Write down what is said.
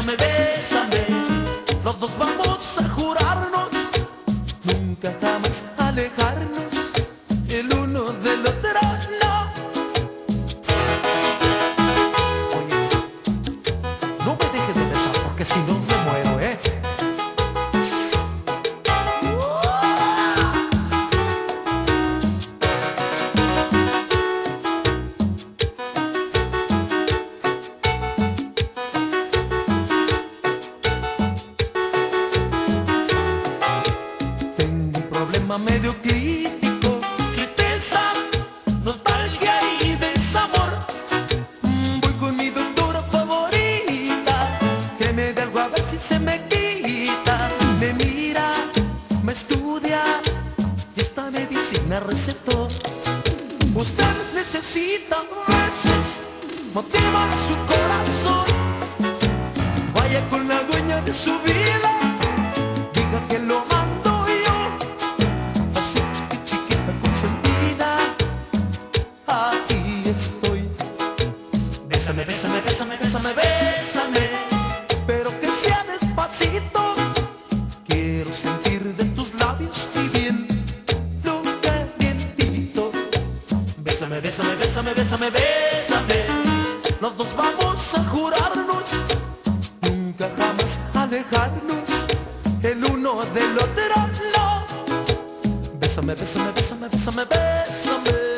bésame, bésame. Los dos vamos a jurarnos nunca jamás alejarnos el uno del otro, no. Oye, no me dejes de besar porque si no me muero, ¿eh? Problema medio crítico, tristeza, nostalgia y desamor. Voy con mi doctora favorita, que me dé algo a ver si se me quita. Me mira, me estudia y esta medicina recetó. Ustedes necesitan veces motivar a su corazón. Vaya con la dueña de su vida, diga que lo ama. Bésame, bésame, bésame, bésame, bésame, pero que sea despacito. Quiero sentir de tus labios y bien lo calientito. Bésame, bésame, bésame, bésame, bésame. Los dos vamos a jurarnos nunca jamás alejarnos el uno del otro, no. Bésame, bésame, bésame, bésame, bésame.